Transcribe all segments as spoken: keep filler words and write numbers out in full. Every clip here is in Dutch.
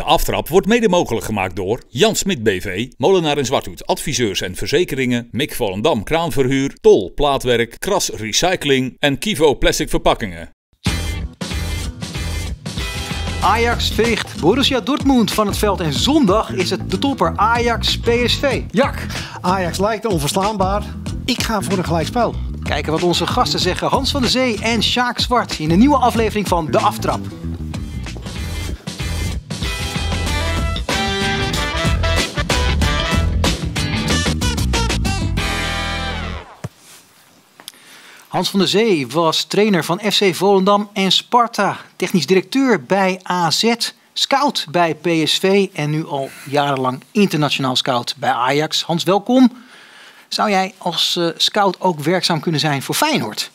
aftrap wordt mede mogelijk gemaakt door Jan Smit B V, Molenaar in Zwarthoed, adviseurs en verzekeringen, Mick Volendam kraanverhuur, Tol plaatwerk, Kras Recycling en Kivo plastic verpakkingen. Ajax veegt Borussia Dortmund van het veld en zondag is het de topper Ajax P S V. Jak, Ajax lijkt onverslaanbaar. Ik ga voor een gelijkspel. Kijken wat onze gasten zeggen, Hans van der Zee en Sjaak Zwart in een nieuwe aflevering van De Aftrap. Hans van der Zee was trainer van F C Volendam en Sparta, technisch directeur bij A Z, scout bij P S V en nu al jarenlang internationaal scout bij Ajax. Hans, welkom. Zou jij als uh, scout ook werkzaam kunnen zijn voor Feyenoord?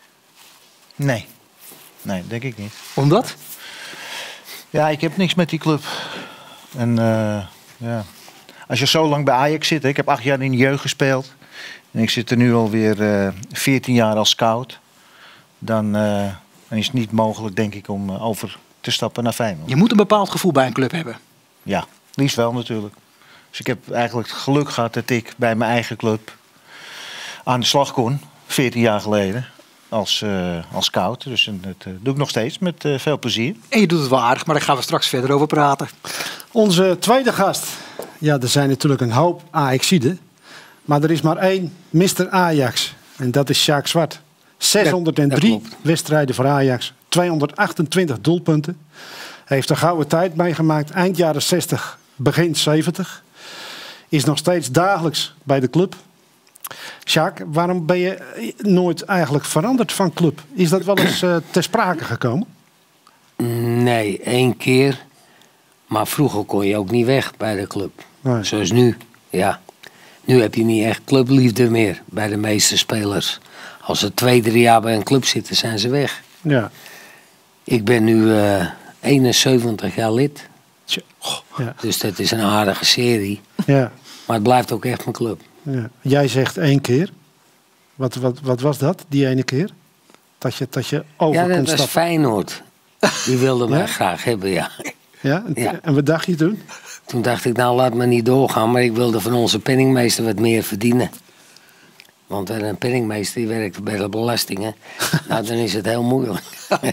Nee, nee, denk ik niet. Omdat? Ja, ik heb niks met die club. En uh, ja, als je zo lang bij Ajax zit, hè, ik heb acht jaar in de jeugd gespeeld. En ik zit er nu alweer uh, veertien jaar als scout. Dan, uh, dan is het niet mogelijk, denk ik, om uh, over te stappen naar Feyenoord. Je moet een bepaald gevoel bij een club hebben. Ja, liefst wel natuurlijk. Dus ik heb eigenlijk het geluk gehad dat ik bij mijn eigen club aan de slag kon. veertien jaar geleden. Als, uh, als scout. Dus dat uh, doe ik nog steeds met uh, veel plezier. En je doet het wel aardig, maar daar gaan we straks verder over praten. Onze tweede gast. Ja, er zijn natuurlijk een hoop Ajaxiden. Maar er is maar één mister Ajax. En dat is Sjaak Zwart. zeshonderddrie wedstrijden voor Ajax. tweehonderdachtentwintig doelpunten. Hij heeft een gouden tijd meegemaakt. Eind jaren zestig, begin zeventig. Is nog steeds dagelijks bij de club. Sjaak, waarom ben je nooit eigenlijk veranderd van club? Is dat wel eens uh, ter sprake gekomen? Nee, één keer. Maar vroeger kon je ook niet weg bij de club. Nee. Zoals nu, ja. Nu heb je niet echt clubliefde meer bij de meeste spelers. Als ze twee, drie jaar bij een club zitten, zijn ze weg. Ja. Ik ben nu uh, eenenzeventig jaar lid. Ja. Dus dat is een aardige serie. Ja. Maar het blijft ook echt mijn club. Ja. Jij zegt één keer. Wat, wat, wat was dat, die ene keer? Dat je, dat je over ja, dat kon was stappen. Feyenoord. Die wilde mij ja? graag hebben, ja. Ja? ja? En wat dacht je toen? Toen dacht ik, nou laat me niet doorgaan. Maar ik wilde van onze penningmeester wat meer verdienen. Want een penningmeester die werkt bij de belastingen. Nou, dan is het heel moeilijk.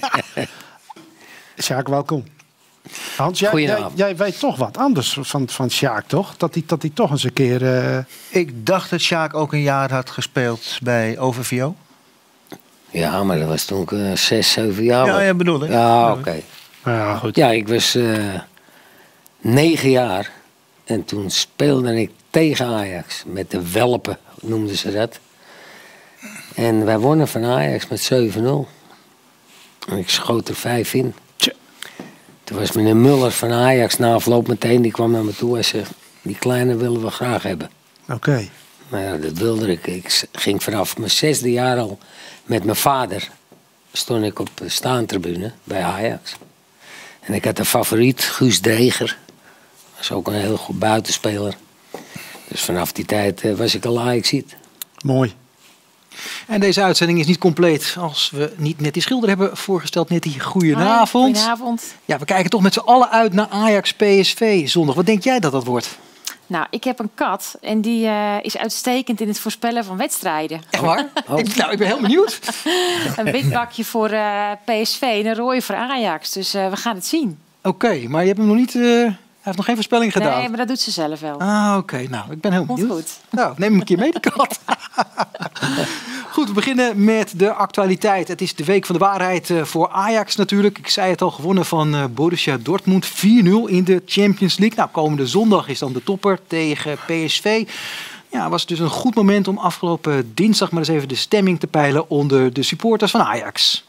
Sjaak, welkom. Hans, jij, jij, jij weet toch wat anders van, van Sjaak, toch? Dat hij dat hij toch eens een keer... Uh... Ik dacht dat Sjaak ook een jaar had gespeeld bij O V V O. Ja, maar dat was toen ik uh, zes, zeven jaar was. Ja, ja, bedoel ik. Ja, oké. Okay. Ja, goed. Ja, ik was uh, negen jaar. En toen speelde ik tegen Ajax. Met de Welpen, noemden ze dat. En wij wonnen van Ajax met zeven nul. En ik schoot er vijf in. Tje. Toen was meneer Muller van Ajax na afloop meteen. Die kwam naar me toe en zei, die kleine willen we graag hebben. Oké. Okay. Nou ja, dat wilde ik. Ik ging vanaf mijn zesde jaar al met mijn vader. Stond ik op de staantribune bij Ajax. En ik had een favoriet, Guus Dreger. Dat was ook een heel goed buitenspeler. Dus vanaf die tijd uh, was ik al Ajaxiet. Mooi. En deze uitzending is niet compleet als we niet Nettie Schilder hebben voorgesteld. Nettie, goedenavond. Goedenavond. Ja, we kijken toch met z'n allen uit naar Ajax P S V zondag. Wat denk jij dat dat wordt? Nou, ik heb een kat en die uh, is uitstekend in het voorspellen van wedstrijden. Echt waar? Oh. Ik, nou, ik ben heel benieuwd. Een wit bakje voor uh, P S V en een rode voor Ajax. Dus uh, we gaan het zien. Oké, okay, maar je hebt hem nog niet... Uh... Hij heeft nog geen voorspelling gedaan. Nee, maar dat doet ze zelf wel. Ah, oké. Okay. Nou, ik ben heel benieuwd. Komt goed. Nou, neem hem een keer mee, de kat. Goed, we beginnen met de actualiteit. Het is de week van de waarheid voor Ajax natuurlijk. Ik zei het al, gewonnen van Borussia Dortmund. vier nul in de Champions League. Nou, komende zondag is dan de topper tegen P S V. Ja, was dus een goed moment om afgelopen dinsdag maar eens even de stemming te peilen onder de supporters van Ajax.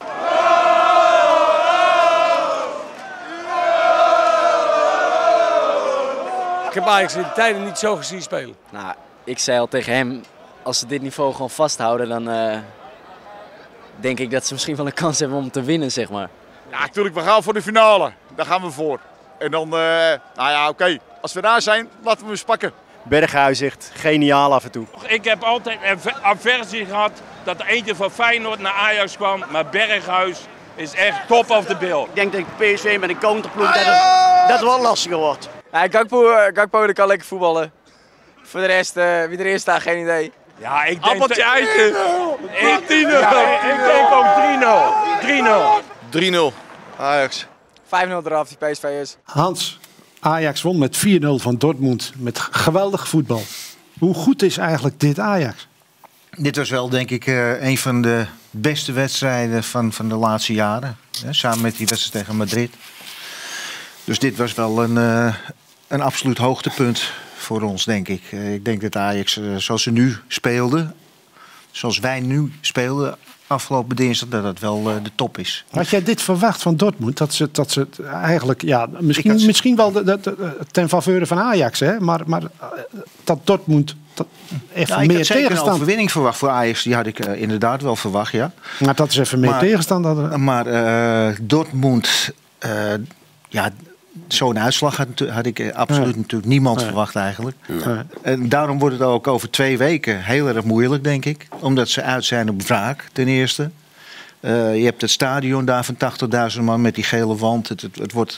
Ik heb Ajax in de tijden niet zo gezien spelen. Nou, ik zei al tegen hem, als ze dit niveau gewoon vasthouden, dan uh, denk ik dat ze misschien wel een kans hebben om te winnen, zeg maar. Ja, natuurlijk, we gaan voor de finale. Daar gaan we voor. En dan, uh, nou ja, oké, okay. Als we daar zijn, laten we eens pakken. Berghuis echt geniaal af en toe. Ik heb altijd aversie gehad dat er eentje van Feyenoord naar Ajax kwam, maar Berghuis is echt top of the bill. Ik denk dat P S V met een counterploeg... Dat het... dat het wel lastiger wordt. Ja, Gakpo, Gakpo die kan lekker voetballen. Voor de rest, uh, wie erin staat, geen idee. Ja, ik denk... Appeltje eitje. tien nul. Ja, ik denk ook drie nul. drie nul. drie nul. Ajax. vijf nul eraf, die P S V'ers. Hans, Ajax won met vier nul van Dortmund. Met geweldig voetbal. Hoe goed is eigenlijk dit Ajax? Dit was wel, denk ik, uh, een van de beste wedstrijden van, van de laatste jaren. Hè, samen met die wedstrijd tegen Madrid. Dus dit was wel een, uh, een absoluut hoogtepunt voor ons, denk ik. Uh, ik denk dat Ajax, uh, zoals ze nu speelden, zoals wij nu speelden afgelopen dinsdag, dat dat wel uh, de top is. Had jij dit verwacht van Dortmund? Dat ze, dat ze eigenlijk, ja, misschien, ze... misschien wel de, de, de, ten faveur van Ajax, hè? Maar, maar uh, dat Dortmund dat even nou, meer ik had tegenstand. een overwinning verwacht voor Ajax, die had ik uh, inderdaad wel verwacht, ja. Maar dat is even meer maar, tegenstand hadden. Maar uh, Dortmund, uh, ja, zo'n uitslag had, had ik absoluut nee. natuurlijk niemand nee. verwacht eigenlijk. Nee. En daarom wordt het ook over twee weken heel erg moeilijk, denk ik. Omdat ze uit zijn op wraak, ten eerste. Uh, je hebt het stadion daar van tachtigduizend man met die gele wand. Het, het, het wordt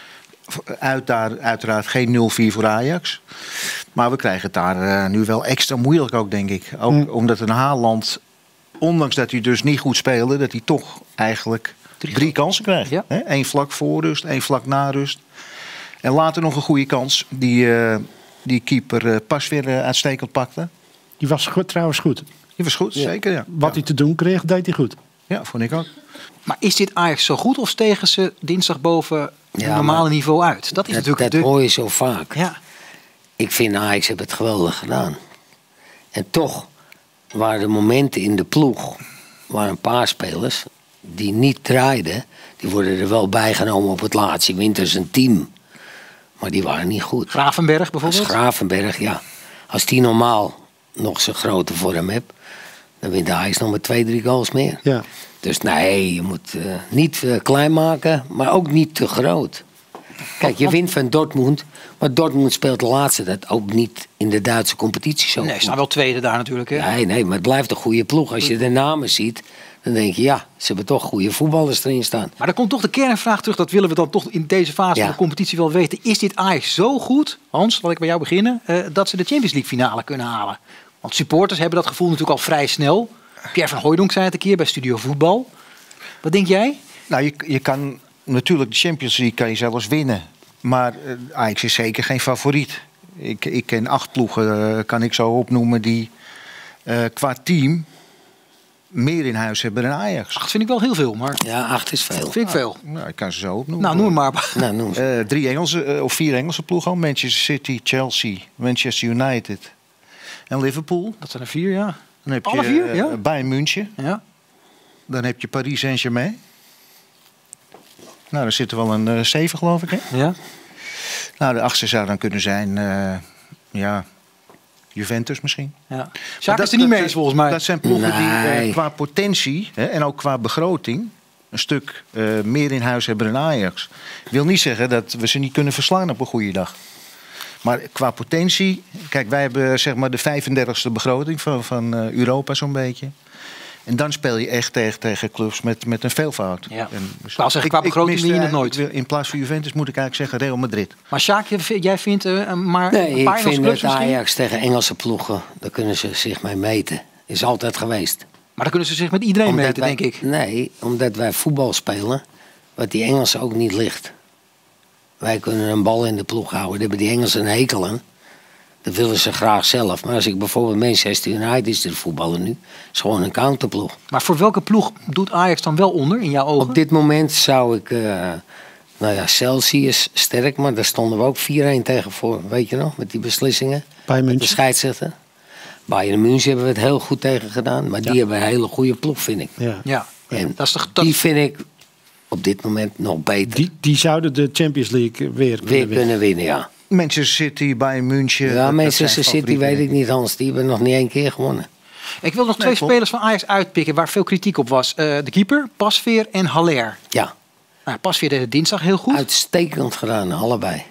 uit daar uiteraard geen nul vier voor Ajax. Maar we krijgen het daar uh, nu wel extra moeilijk ook, denk ik. Ook mm. omdat een Haaland, ondanks dat hij dus niet goed speelde, dat hij toch eigenlijk drie, drie kansen krijgt. Ja. Eén vlak voor rust, één vlak na rust. En later nog een goede kans. Die, uh, die keeper uh, pas weer uh, uitstekend pakte. Die was goed, trouwens goed. Die was goed, ja. Zeker, ja. Wat ja. hij te doen kreeg, deed hij goed. Ja, vond ik ook. Maar is dit Ajax zo goed of stegen ze dinsdag boven het ja, normale niveau uit? Dat is dat, natuurlijk dat de... hoor je zo vaak. Ja. Ik vind Ajax heeft het geweldig gedaan. En toch waren er momenten in de ploeg, waar een paar spelers die niet draaiden, die worden er wel bijgenomen op het laatste. Winters een team. Maar die waren niet goed. Gravenberg bijvoorbeeld? Als Gravenberg, ja. Als die normaal nog zo'n grote vorm hebt, dan wint Ajax nog met twee, drie goals meer. Ja. Dus nee, je moet uh, niet uh, klein maken, maar ook niet te groot. Kijk, je wint van Dortmund, maar Dortmund speelt de laatste dat ook niet in de Duitse competitie zo. Nee, ze staan wel tweede daar natuurlijk. Hè? Nee, nee, maar het blijft een goede ploeg. Als je de namen ziet, dan denk je, ja, ze hebben toch goede voetballers erin staan. Maar dan komt toch de kernvraag terug, dat willen we dan toch in deze fase ja. van de competitie wel weten. Is dit Ajax zo goed, Hans, laat ik bij jou beginnen, uh, dat ze de Champions League finale kunnen halen? Want supporters hebben dat gevoel natuurlijk al vrij snel. Pierre van Hooijdonk zei het een keer bij Studio Voetbal. Wat denk jij? Nou, je, je kan natuurlijk de Champions League kan je zelfs winnen. Maar uh, Ajax is zeker geen favoriet. Ik, ik ken acht ploegen, uh, kan ik zo opnoemen, die uh, qua team meer in huis hebben dan Ajax. Acht vind ik wel heel veel, maar... Ja, acht is veel. Vind ik veel. Nou, nou, ik kan ze zo opnoemen. Nou, noem maar. Nou, noem uh, drie Engelse, uh, of vier Engelse ploegen al. Manchester City, Chelsea, Manchester United en Liverpool. Dat zijn er vier, ja. Dan heb Alle je vier, ja. uh, Bayern München. Ja. Dan heb je Paris Saint-Germain. Nou, daar zitten wel een uh, zeven, geloof ik, hè? Ja. Nou, de achtste zou dan kunnen zijn, uh, ja, Juventus misschien. Ja. Sjaak is er niet mee eens, volgens mij. Dat zijn ploegen nee. die uh, qua potentie, hè, en ook qua begroting een stuk uh, meer in huis hebben dan Ajax. Ik wil niet zeggen dat we ze niet kunnen verslaan op een goede dag. Maar qua potentie, kijk, wij hebben zeg maar de vijfendertigste begroting van, van uh, Europa zo'n beetje. En dan speel je echt tegen, tegen clubs met, met een veelvoud. Ja. En dus nou, zeg, qua begroting win je nog nooit. Ik, in plaats van Juventus moet ik eigenlijk zeggen Real Madrid. Maar Sjaak, jij vindt uh, maar nee, een paar ik vind clubs dat misschien? Ajax tegen Engelse ploegen, daar kunnen ze zich mee meten. Is altijd geweest. Maar dan kunnen ze zich met iedereen omdat meten, wij, denk ik. Nee, omdat wij voetbal spelen, wat die Engelsen ook niet ligt. Wij kunnen een bal in de ploeg houden. Daar hebben die Engelsen een hekel aan. Dat willen ze graag zelf. Maar als ik bijvoorbeeld Manchester United is de voetballer nu, is gewoon een counterploeg. Maar voor welke ploeg doet Ajax dan wel onder in jouw ogen? Op dit moment zou ik, uh, nou ja, Chelsea is sterk, maar daar stonden we ook vier-een tegen voor. Weet je nog, met die beslissingen. Bij München. De scheidsrechter. Bayern München hebben we het heel goed tegen gedaan. Maar die ja. hebben een hele goede ploeg, vind ik. Ja, ja. En dat is toch, dat... die vind ik op dit moment nog beter. Die, die zouden de Champions League weer kunnen weer winnen. kunnen winnen, ja. Manchester City, Bayern München. Ja, Manchester City weet ik niet, Hans. Die hebben nog niet één keer gewonnen. Ik wil nog twee nee, spelers van Ajax uitpikken waar veel kritiek op was. Uh, de keeper, Pasveer en Haller. Ja. Nou, Pasveer deed het dinsdag heel goed. Uitstekend gedaan, allebei.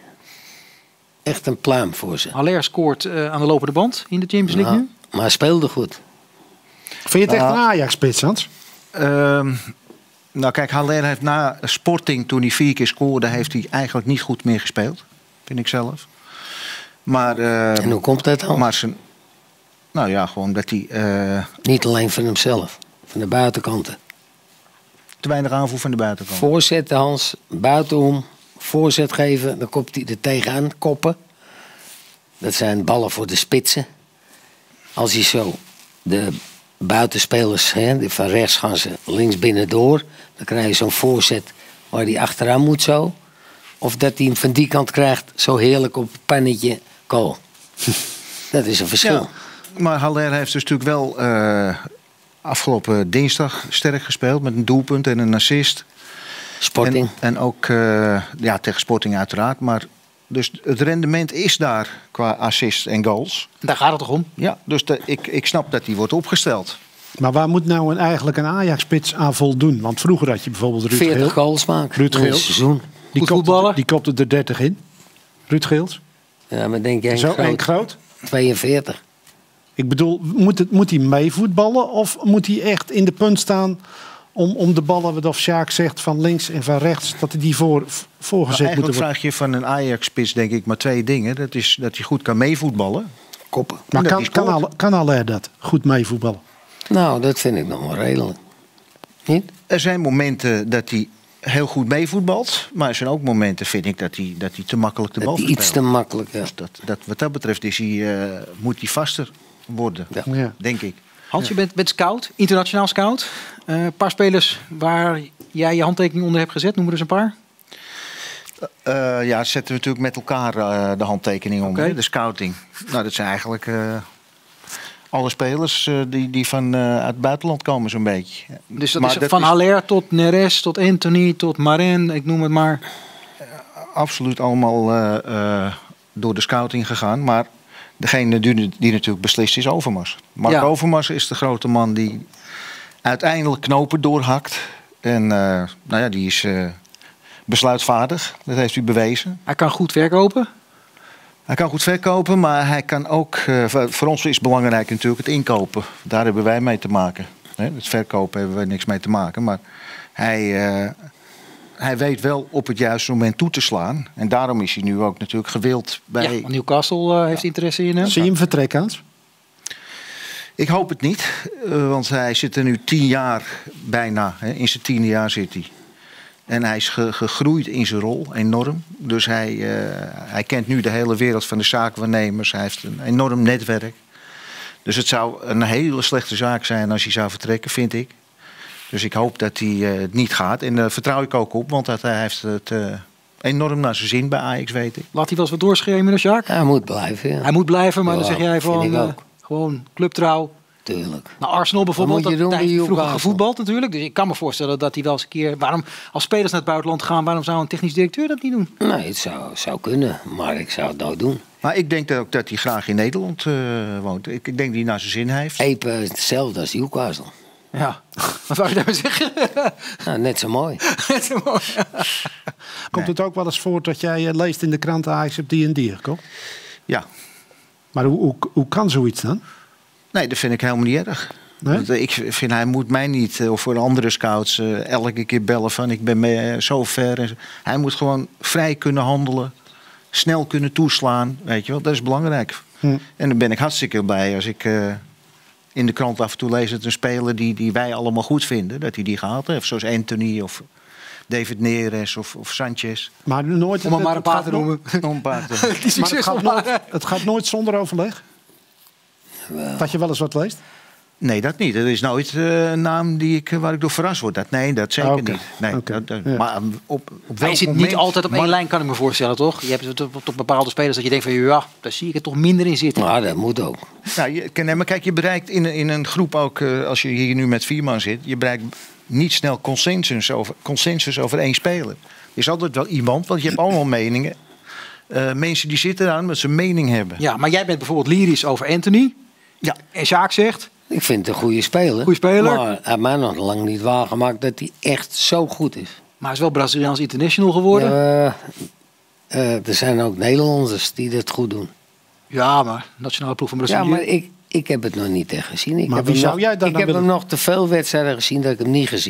Echt een pluim voor ze. Haller scoort uh, aan de lopende band in de Champions League ja, nu. Maar hij speelde goed. Vind je het echt uh, een Ajax-spits, Hans? Uh, Nou kijk, Haller heeft na Sporting, toen hij vier keer scoorde, heeft hij eigenlijk niet goed meer gespeeld. Vind ik zelf. Maar, uh, en hoe komt dat dan? Maar zijn, nou ja, gewoon dat hij... Uh, niet alleen van hemzelf, van de buitenkanten. Te weinig aanvoer van de buitenkant. Voorzetten, Hans, buitenom, voorzet geven, dan komt hij er tegenaan, koppen. Dat zijn ballen voor de spitsen. Als hij zo de buitenspelers, hè, van rechts gaan ze links binnendoor. Dan krijg je zo'n voorzet waar hij achteraan moet zo. Of dat hij hem van die kant krijgt, zo heerlijk op het pannetje kool. Dat is een verschil. Ja, maar Haller heeft dus natuurlijk wel uh, afgelopen dinsdag sterk gespeeld. Met een doelpunt en een assist. Sporting. En, en ook uh, ja, tegen Sporting uiteraard. Maar dus het rendement is daar qua assists en goals. Daar gaat het toch om? Ja, dus de, ik, ik snap dat die wordt opgesteld. Maar waar moet nou een, eigenlijk een Ajax-spits aan voldoen? Want vroeger had je bijvoorbeeld Ruud Geel. veertig goals maken Ruud in een Geels. seizoen. Die kopte, die kopte er dertig in. Ruud Geels. Ja, maar denk jij Zo groot? Henk Groot? tweeënveertig. Ik bedoel, moet, het, moet hij meevoetballen of moet hij echt in de punt staan om, om de ballen, wat of Sjaak zegt, van links en van rechts, dat hij die voor, voorgezet Nou, moeten worden? vraag je van een Ajax-spits denk ik maar twee dingen. Dat is dat hij goed kan meevoetballen. Koppen. Maar kan, kan, Haller, kan Haller dat? Goed meevoetballen? Nou, dat vind ik nog wel redelijk. Niet? Er zijn momenten dat hij heel goed meevoetbalt. Maar er zijn ook momenten, vind ik, dat hij, dat hij te makkelijk de bal Dat verspeelt. iets te makkelijk, ja. Dus dat, dat, wat dat betreft is hij, uh, moet hij vaster worden, Ja. Ja. denk ik. Hans, je bent, bent scout, internationaal scout. Een uh, paar spelers waar jij je handtekening onder hebt gezet. Noem er eens een paar. Uh, ja, zetten we natuurlijk met elkaar uh, de handtekening onder. Okay. De scouting. Nou, dat zijn eigenlijk uh, alle spelers uh, die, die van uh, uit het buitenland komen zo'n beetje. Dus dat maar is dat van is Haller tot Neres, tot Anthony, tot Marin, ik noem het maar. absoluut allemaal uh, uh, door de scouting gegaan. Maar degene die, die natuurlijk beslist is Overmars. Mark Ja. Overmars is de grote man die uiteindelijk knopen doorhakt. En uh, nou ja, die is uh, besluitvaardig. Dat heeft hij bewezen. Hij kan goed verkopen. Hij kan goed verkopen, maar hij kan ook... Uh, voor ons is belangrijk natuurlijk het inkopen. Daar hebben wij mee te maken. Hè? Het verkopen hebben we niks mee te maken. Maar hij, uh, hij weet wel op het juiste moment toe te slaan. En daarom is hij nu ook natuurlijk gewild bij... Ja, want Newcastle uh, heeft interesse in hem. Zie je hem vertrekken, Hans? Ik hoop het niet, uh, want hij zit er nu tien jaar bijna. Hè? In zijn tiende jaar zit hij. En hij is ge- gegroeid in zijn rol, enorm. Dus hij, uh, hij kent nu de hele wereld van de zaakwaarnemers. Hij heeft een enorm netwerk. Dus het zou een hele slechte zaak zijn als hij zou vertrekken, vind ik. Dus ik hoop dat hij uh, het niet gaat. En daar vertrouw ik ook op, want dat hij heeft het uh, enorm naar zijn zin bij Ajax, weet ik. Laat hij wel eens wat doorschreeuwen, Sjaak? Hij moet blijven, ja. Hij moet blijven, maar Ja, dan zeg jij vind van ik uh, ook. gewoon clubtrouw. Tuurlijk. Nou, Arsenal bijvoorbeeld, Wat moet je dat doen hij bij heeft vroeger Newcastle? gevoetbald natuurlijk. Dus ik kan me voorstellen dat hij wel eens een keer... Waarom, als spelers naar het buitenland gaan, waarom zou een technisch directeur dat niet doen? Nee, het zou, zou kunnen, maar ik zou het nooit doen. Maar ik denk dat ook dat hij graag in Nederland uh, woont. Ik, ik denk dat hij naar zijn zin heeft. Epe hetzelfde als Newcastle. Ja, wat wou je daarmee zeggen? Nou, net zo mooi. Net zo mooi. Komt het ook wel eens voor dat jij uh, leest in de krant Ajax op die en die gekocht? Ja. Maar hoe, hoe, hoe kan zoiets dan? Nee, dat vind ik helemaal niet erg. Nee? Want ik vind, hij moet mij niet, uh, of voor andere scouts, uh, elke keer bellen van ik ben mee, uh, zo ver. En zo. Hij moet gewoon vrij kunnen handelen, snel kunnen toeslaan, weet je wel. Dat is belangrijk. Hm. En dan ben ik hartstikke blij als ik uh, in de krant af en toe lees dat een speler die, die wij allemaal goed vinden, dat hij die gehaald heeft. Zoals Anthony of David Neres of, of Sanchez. Maar nooit, Om hem maar een het paar gaat te no- noemen. Nog een paar te- Die Maar het succesvol gaat, nooit, waren. het gaat nooit zonder overleg? Wel. Dat je wel eens wat leest? Nee, dat niet. Dat is nooit uh, een naam die ik, waar ik door verrast word. Dat, nee, dat zeker Ah, oké. niet. Nee, Oké. dat, dat- Ja. Maar op, op Maar welk je zit moment... niet altijd op één maar- lijn, kan ik me voorstellen, toch? Je hebt toch, toch bepaalde spelers dat je denkt van... ja, daar zie ik het toch minder in zitten. Maar dat moet ook. Nou, je, nee, maar kijk, je bereikt in, in een groep ook, uh, als je hier nu met vier man zit... je bereikt niet snel consensus over, consensus over één speler. Er is altijd wel iemand, want je hebt allemaal meningen. Uh, mensen die zitten daar omdat ze een mening hebben. Ja, maar jij bent bijvoorbeeld lyrisch over Anthony. Ja. En Sjaak zegt... Ik vind het een goede speler. Goeie speler. Maar hij heeft mij nog lang niet waargemaakt dat hij echt zo goed is. Maar hij is wel Braziliaans international geworden. Ja, uh, er zijn ook Nederlanders die dat goed doen. Ja, maar nationale ploeg van Brazilië. Ja, maar ik, ik heb het nog niet echt gezien. Ik Maar heb wie hem zou nog, jij dan Ik dan heb hem willen- nog te veel wedstrijden gezien dat ik hem niet gezien heb.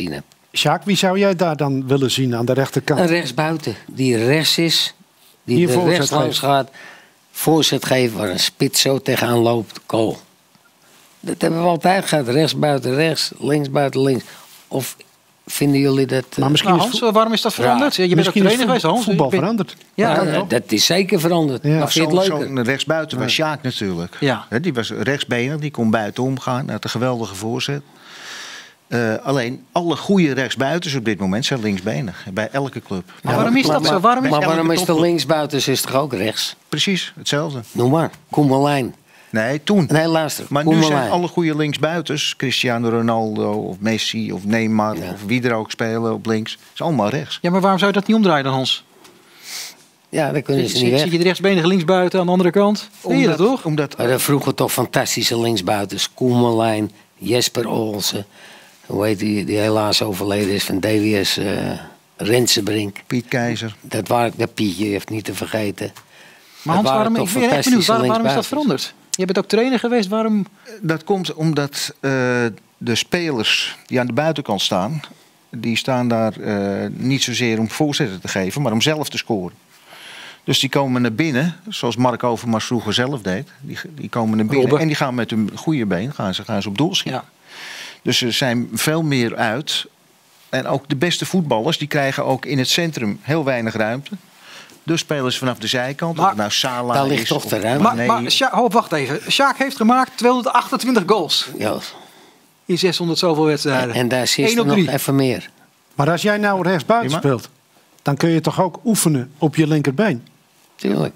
Sjaak, wie zou jij daar dan willen zien aan de rechterkant? Een rechtsbuiten die rechts is, die Hier er voorzet rechts langs geeft. gaat. Voorzet geven waar een spits zo tegenaan loopt. Goal. Dat hebben we altijd gehad. Rechtsbuiten rechts, linksbuiten links. Of vinden jullie dat... Uh, maar misschien nou, Hans, is waarom is dat veranderd? Ja, je bent ook trainer geweest, Hans. Voetbal ben... veranderd. Ja, ja, dat is zeker veranderd. Ja. Maar vind je het leuker? Zo'n rechtsbuiten was Sjaak natuurlijk. Ja. He, die was rechtsbenig, die kon buiten omgaan. Had een geweldige voorzet. Uh, alleen alle goede rechtsbuitens op dit moment zijn linksbenig. Bij elke club. Maar ja, waarom is dat maar, zo? Waarom is, maar waarom is de linksbuitens is toch ook rechts? Precies, hetzelfde. Noem maar, Koemelijn. Nee, toen. Nee, luister. Maar nu zijn alle goede linksbuitens, Cristiano Ronaldo of Messi of Neymar ja. of wie er ook spelen op links, is allemaal rechts. Ja, maar waarom zou je dat niet omdraaien dan, Hans? Ja, dan kunnen ze niet weg. Zie je de rechtsbenige linksbuiten aan de andere kant? Zie je dat toch? Omdat, maar dat vroeger toch fantastische linksbuitens. Koemelijn, Jesper Olsen. Hoe heet die, die helaas overleden is van D W S uh, Rensenbrink. Piet Keizer. Dat waren dat Pietje, je heeft niet te vergeten. Maar Hans, waarom, ik ben echt benieuwd, waarom, waarom is dat veranderd? Je bent ook trainer geweest, waarom? Dat komt omdat uh, de spelers die aan de buitenkant staan, die staan daar uh, niet zozeer om voorzetten te geven, maar om zelf te scoren. Dus die komen naar binnen, zoals Mark Overmars vroeger zelf deed. Die, die komen naar binnen Robben. En die gaan met hun goede been gaan ze, gaan ze op doel schieten. Ja. Dus ze zijn veel meer uit. En ook de beste voetballers die krijgen ook in het centrum heel weinig ruimte. Dus spelen ze vanaf de zijkant. Maar, of nou Salah daar ligt is, toch de of, ruimte. Maar, nee. maar Sjaak, oh, wacht even. Sjaak heeft gemaakt tweehonderdachtentwintig goals. Ja. In zeshonderd zoveel wedstrijden. En, en daar zit er nog even meer. Maar als jij nou rechtsbuiten speelt, dan kun je toch ook oefenen op je linkerbeen? Tuurlijk.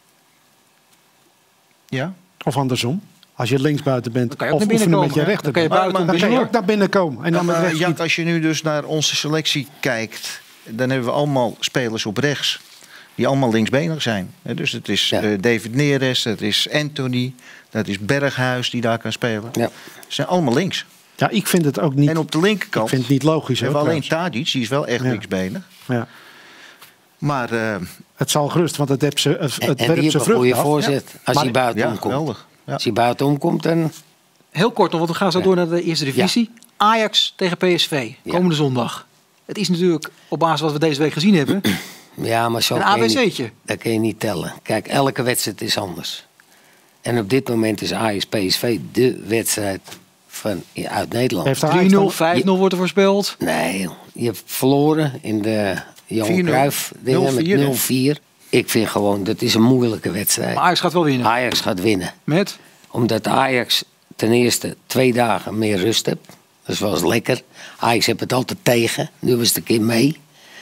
Ja. Of andersom. Als je linksbuiten bent, kan je ook of naar binnen oefenen komen, met je rechter. Dan kan je, buiten dan kan je ook naar binnen komen. En dan uh, met ja, als je nu dus naar onze selectie kijkt, dan hebben we allemaal spelers op rechts. Die allemaal linksbenig zijn. Dus het is ja. uh, David Neres, dat is Anthony, dat is Berghuis die daar kan spelen. Ja. Ze zijn allemaal links. Ja, ik vind het ook niet. En op de linkerkant. Ik vind het niet logisch. We hebben alleen Tadic, die is wel echt ja. linksbenig. Ja. Maar uh, het zal gerust, want het, heb ze, het, het en, werpt en ze vrucht goede af. voorzet. Ja. Als maar, hij buiten ja, omkomt. Geweldig. Ja. Als hij buiten omkomt, dan... Heel kort nog, want we gaan zo ja. door naar de eerste divisie. Ja. Ajax tegen P S V, komende ja. zondag. Het is natuurlijk op basis van wat we deze week gezien hebben... Ja, maar zo een A B C'tje. Dat kun je niet tellen. Kijk, elke wedstrijd is anders. En op dit moment is Ajax P S V de wedstrijd van, ja, uit Nederland. drie nul, vijf nul wordt er voorspeld. Nee, je hebt verloren in de Johan Cruijff dingen met nul vier. Ik vind gewoon, dat is een moeilijke wedstrijd. Maar Ajax gaat wel winnen. Ajax gaat winnen. Met? Omdat Ajax ten eerste twee dagen meer rust hebt. Dat is wel eens lekker. Ajax heeft het altijd tegen. Nu was het een keer mee.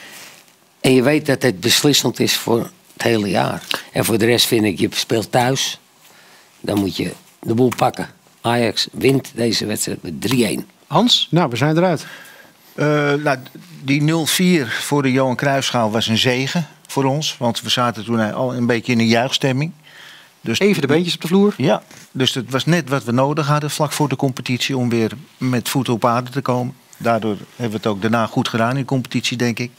En je weet dat het beslissend is voor het hele jaar. En voor de rest vind ik, je speelt thuis. Dan moet je de boel pakken. Ajax wint deze wedstrijd met drie-een. Hans? Nou, we zijn eruit. Uh, nou, die nul vier voor de Johan Cruijffschaal was een zegen voor ons. Want we zaten toen al een beetje in een juichstemming. Dus even de beentjes op de vloer. Ja, dus het was net wat we nodig hadden vlak voor de competitie... om weer met voeten op aarde te komen. Daardoor hebben we het ook daarna goed gedaan in de competitie, denk ik.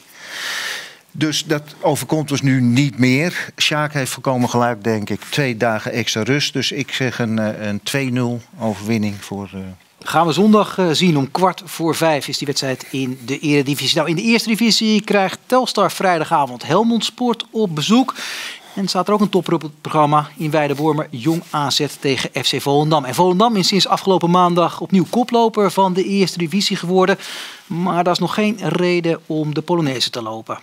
Dus dat overkomt ons nu niet meer. Sjaak heeft volkomen gelijk, denk ik. Twee dagen extra rust. Dus ik zeg een, een twee nul overwinning voor... Uh... Gaan we zondag uh, zien. Om kwart voor vijf is die wedstrijd in de Eredivisie. Nou, in de eerste divisie krijgt Telstar vrijdagavond Helmond Sport op bezoek. En staat er ook een topper op het programma in Weidewormer. Jong A Z tegen F C Volendam. En Volendam is sinds afgelopen maandag opnieuw koploper van de eerste divisie geworden. Maar dat is nog geen reden om de Polonaise te lopen.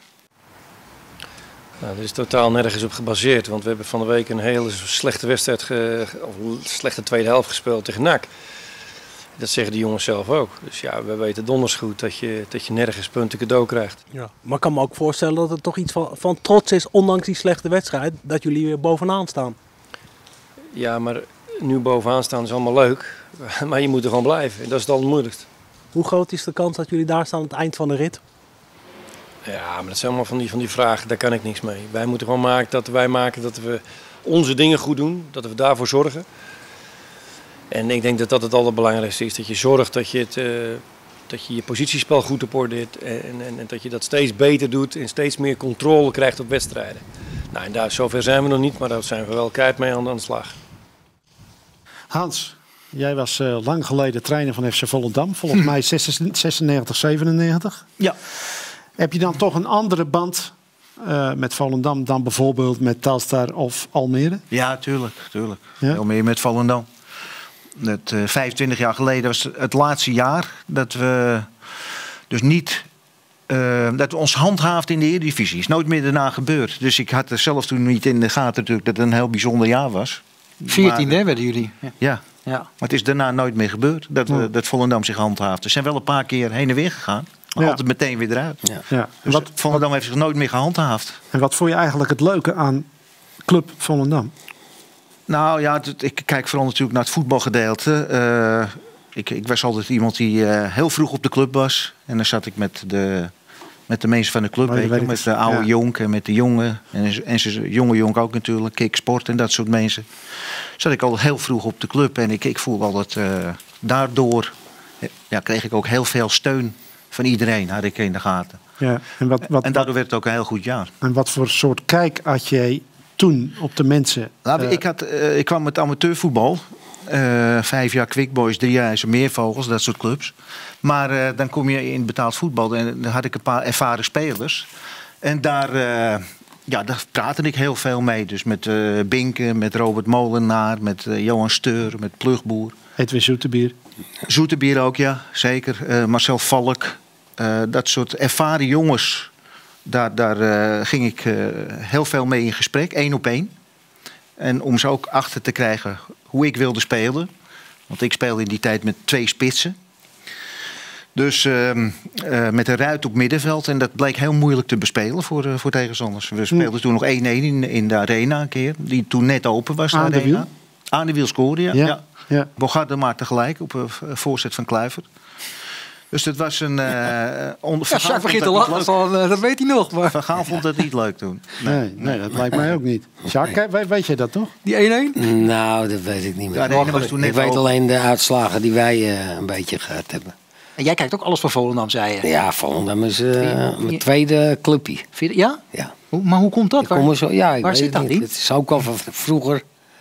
Nou, er is totaal nergens op gebaseerd. Want we hebben van de week een hele slechte wedstrijd, ge, of slechte tweede helft gespeeld tegen N A C. Dat zeggen die jongens zelf ook. Dus ja, we weten donders goed dat je, dat je nergens punten cadeau krijgt. Ja, maar ik kan me ook voorstellen dat het toch iets van, van trots is, ondanks die slechte wedstrijd, dat jullie weer bovenaan staan. Ja, maar nu bovenaan staan is allemaal leuk. Maar je moet er gewoon blijven. En dat is het allermoeilijkst. Hoe groot is de kans dat jullie daar staan aan het eind van de rit? Ja, maar dat zijn allemaal van die, van die vragen, daar kan ik niks mee. Wij moeten gewoon maken dat wij maken dat we onze dingen goed doen, dat we daarvoor zorgen. En ik denk dat dat het allerbelangrijkste is, dat je zorgt dat je, het, uh, dat je je positiespel goed op orde hebt en, en, en dat je dat steeds beter doet en steeds meer controle krijgt op wedstrijden. Nou, en daar, zover zijn we nog niet, maar daar zijn we wel keihard mee aan de slag. Hans, Jij was uh, lang geleden trainer van F C Volendam. Volgens mij zesennegentig, zevenennegentig. Ja. Heb je dan toch een andere band uh, met Volendam dan bijvoorbeeld met Telstar of Almere? Ja, tuurlijk. tuurlijk. Ja? Veel meer met Volendam. Dat, uh, vijfentwintig jaar geleden was het, het laatste jaar dat we dus niet... Uh, dat we ons handhaafden in de Eredivisie. Is nooit meer daarna gebeurd. Dus ik had er zelf toen niet in de gaten natuurlijk dat het een heel bijzonder jaar was. veertien hè, werden jullie. Ja. ja. ja. Maar het is daarna nooit meer gebeurd dat, we, ja. dat Volendam zich handhaafde. Ze zijn wel een paar keer heen en weer gegaan. Maar ja. altijd meteen weer eruit. Ja. Ja. Dus wat, Volendam heeft zich nooit meer gehandhaafd. En wat vond je eigenlijk het leuke aan Club Volendam? Nou ja, het, ik kijk vooral natuurlijk naar het voetbalgedeelte. Uh, ik, ik was altijd iemand die uh, heel vroeg op de club was. En dan zat ik met de... Met de mensen van de club, weet je, met de oude ja. jonk en met de jongen. En, en zijn jonge jonk ook natuurlijk, Kik Sport en dat soort mensen. Zat ik al heel vroeg op de club. En ik, ik voel altijd, uh, daardoor ja, kreeg ik ook heel veel steun van iedereen, had ik in de gaten. Ja, en, wat, wat, en daardoor werd het ook een heel goed jaar. En wat voor soort kijk had jij toen op de mensen? Nou, uh, ik, had, uh, ik kwam met amateurvoetbal. Uh, vijf jaar Quick Boys, drie jaar IJsselmeervogels, dat soort clubs. Maar uh, dan kom je in betaald voetbal en dan had ik een paar ervaren spelers. En daar, uh, ja, daar praatte ik heel veel mee. Dus met uh, Binken, met Robert Molenaar, met uh, Johan Steur, met Plugboer. Edwin Zoetebier. Zoetebier ook, ja, zeker. Uh, Marcel Valk, uh, dat soort ervaren jongens. Daar, daar uh, ging ik uh, heel veel mee in gesprek, één op één. En om ze ook achter te krijgen hoe ik wilde spelen. Want ik speelde in die tijd met twee spitsen. Dus uh, uh, met een ruit op middenveld. En dat bleek heel moeilijk te bespelen voor, uh, voor tegenstanders. We speelden hm. toen nog één-één in, in de arena een keer. Die toen net open was. Aan de wiel? Aan de wiel scoorde, ja. ja. ja. ja. Bogarde maakte gelijk op een voorzet van Kluivert. Dus dat was een... Uh, on- ja, Jacques begint te lachen van, uh, dat weet hij nog. Maar... Van Gaal vond het niet leuk toen. Nee, nee, nee dat lijkt mij ook niet. Jacques, weet, weet jij dat toch? Die één-één? Nou, dat weet ik niet meer. Ja, nee, was toen ik weet open. alleen de uitslagen die wij uh, een beetje gehad hebben. En jij kijkt ook alles van Volendam, zei je? Ja, Volendam is uh, mijn tweede clubje. Ja? Ja. Hoe, maar hoe komt dat? Waar, kom zo, ja, ik waar weet zit dat niet. in? Het is ook al van vroeger.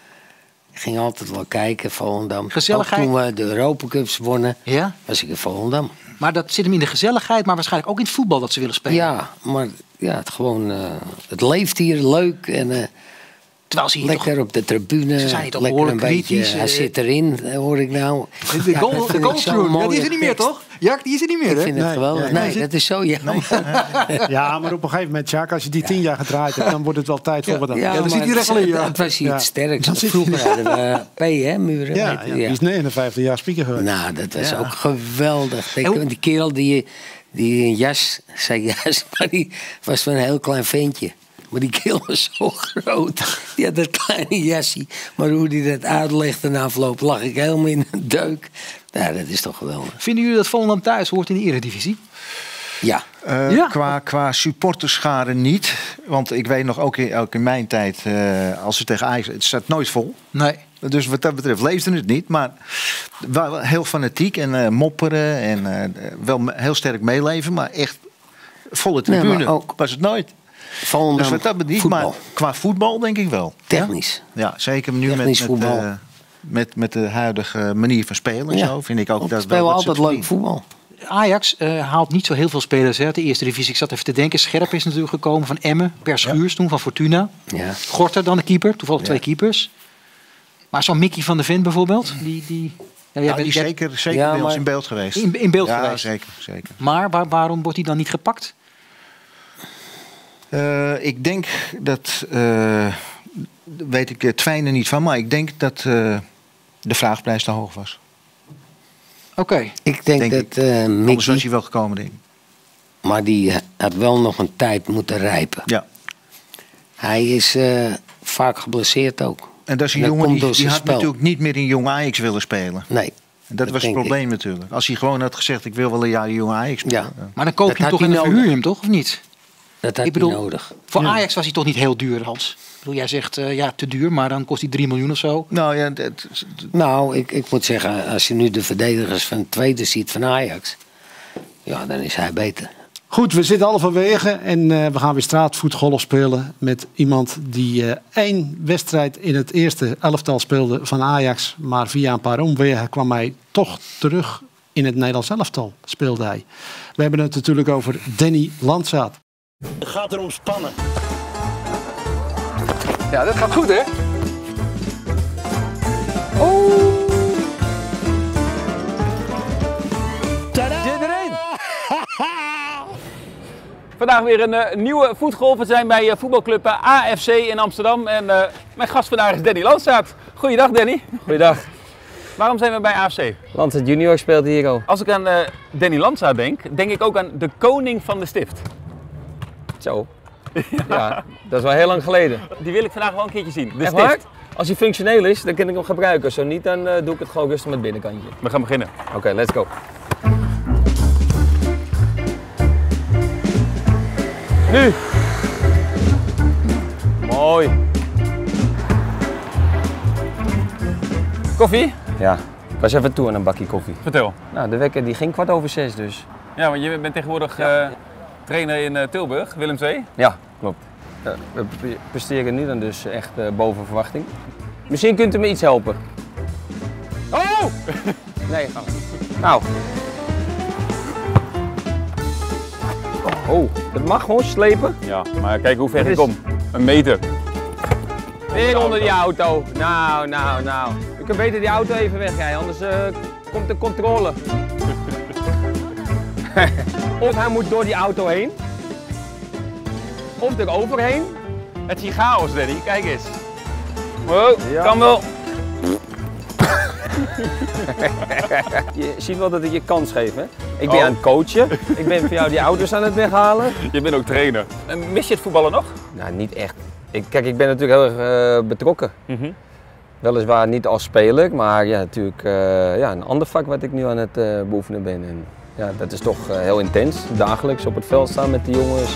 Ik ging altijd wel kijken, Volendam. Gezelligheid? Ook toen we de Europa Cups wonnen, ja? was ik in Volendam. Maar dat zit hem in de gezelligheid, maar waarschijnlijk ook in het voetbal dat ze willen spelen. Ja, maar ja, het, gewoon, uh, het leeft hier leuk en uh, terwijl ze hier lekker toch, op de tribune. Ze zijn hier toch lekker een kritisch, beetje. Hij uh, zit erin, hoor ik nou. De goal, ja, de goal ja, die is er niet meer, toch? Ja, die is er niet meer, hè? Ik vind het nee, geweldig. ja, nee, nee, dat is zo jammer. Nee. Ja, maar op een gegeven moment, Jacques, als je die tien jaar gedraaid hebt, dan wordt het wel tijd voor ja, wat dan. Ja, ja, dan zit hij recht alleen. Ja. Het was hier ja. het sterkste. Vroeger hadden we P, hè, Muren. Ja, ja, ja, die is negenenvijftig jaar speaker geweest. Nou, dat was ja. ook geweldig. Kijk, die kerel die, die een jas, zei jas, maar die was van een heel klein ventje. Maar die kerel was zo groot. Die had dat kleine jasje. Maar hoe die dat uitlegde na afloop, lag ik helemaal in een deuk. Nou, dat is toch geweldig. Vinden jullie dat Volendam thuis hoort in de Eredivisie? Ja. Uh, ja. Qua, qua supporterschade niet. Want ik weet nog, ook in, ook in mijn tijd, uh, als ze tegen Ajax... Het staat nooit vol. Nee. Dus wat dat betreft leefde het niet. Maar wel heel fanatiek en uh, mopperen. En uh, wel heel sterk meeleven. Maar echt volle tribune nee, ook, was het nooit. Volendam, dus wat dat betreft niet. Maar qua voetbal denk ik wel. Technisch. Ja, ja zeker nu Technisch met... met uh, Met, met de huidige manier van spelen en ja. zo vind ik ook Op dat spelen wel altijd leuk voetbal. Ajax uh, haalt niet zo heel veel spelers uit de eerste divisie. Ik zat even te denken. Scherp is natuurlijk gekomen van Emmen. Per Schuurs ja. toen van Fortuna. Ja. Gorter dan de keeper. Toevallig ja. twee keepers. Maar zo'n Mickey van der Ven bijvoorbeeld. Die, die, ja, ja, bent, die jij, zeker, zeker ja, bij ons in beeld geweest. In, in beeld ja, geweest. Zeker, zeker. Maar waar, waarom wordt hij dan niet gepakt? Uh, ik denk dat... Uh, weet ik het fijne niet van. Maar ik denk dat... Uh, de vraagprijs te hoog was. Oké. Okay. Ik denk, denk dat uh, Mickey... Anders was hij wel gekomen, denk ik. Maar die had wel nog een tijd moeten rijpen. Ja. Hij is uh, vaak geblesseerd ook. En dat is een jongen die, die had spel. natuurlijk niet meer in jong Ajax willen spelen. Nee. En dat, dat was het probleem ik. natuurlijk. Als hij gewoon had gezegd, ik wil wel een jaar in jong Ajax spelen. Ja. Ja. Maar dan koop je hem toch en dan verhuur je hem toch, of niet? Dat had ik bedoel, hij nodig. Voor ja. Ajax was hij toch niet heel duur, Hans? Ik bedoel, jij zegt, uh, ja, te duur, maar dan kost hij drie miljoen of zo. Nou ja, dat, nou ik, ik moet zeggen, als je nu de verdedigers van het tweede ziet van Ajax, ja, dan is hij beter. Goed, we zitten halverwege en uh, we gaan weer straatvoetgolf spelen met iemand die uh, één wedstrijd in het eerste elftal speelde van Ajax. Maar via een paar omwegen kwam hij toch terug in het Nederlands elftal, speelde hij. We hebben het natuurlijk over Danny Landzaat. Het gaat erom spannen. Ja, dat gaat goed, hè? Oh! Tadaa! Zit erin! Vandaag weer een uh, nieuwe voetgolf. We zijn bij uh, voetbalclub uh, A F C in Amsterdam. En uh, mijn gast vandaag is Danny Landzaat. Goeiedag, Danny. Goeiedag. Waarom zijn we bij A F C? Landzaat Junior speelt hier al. Als ik aan uh, Danny Landzaat denk, denk ik ook aan de koning van de stift. Zo. Ja, dat is wel heel lang geleden. Die wil ik vandaag wel een keertje zien. De Echt stift. waar? Als hij functioneel is, dan kan ik hem gebruiken. Zo niet, dan uh, doe ik het gewoon rustig met het binnenkantje. We gaan beginnen. Oké, okay, let's go. Nu. Mooi. Koffie? Ja, ik was even toe aan een bakje koffie. Vertel. Nou, de wekker die ging kwart over zes dus. Ja, want je bent tegenwoordig ja. uh, trainer in uh, Tilburg, Willem twee. Ja, klopt. Ja, we presteren nu dan dus echt uh, boven verwachting. Misschien kunt u me iets helpen. Oh! Nee, ga maar. Nou. Oh, dat mag gewoon slepen. Ja, maar kijk hoe ver ik kom. Een meter. Weer onder die auto. Nou, nou, nou. U kunt beter die auto even wegrijden, anders uh, komt de controle. Of hij moet door die auto heen. Of er overheen. Het is hier chaos, Danny. Kijk eens. Wow, ja. Kan wel. Je ziet wel dat ik je kans geef, hè? Ik ben oh. aan het coachen. Ik ben voor jou die auto's aan het weghalen. Je bent ook trainer. En mis je het voetballen nog? Nou, niet echt. Ik, kijk, ik ben natuurlijk heel erg uh, betrokken. Mm-hmm. Weliswaar niet als speler, maar ja, natuurlijk uh, ja, een ander vak wat ik nu aan het uh, beoefenen ben. En, ja, dat is toch uh, heel intens. Dagelijks op het veld staan met de jongens.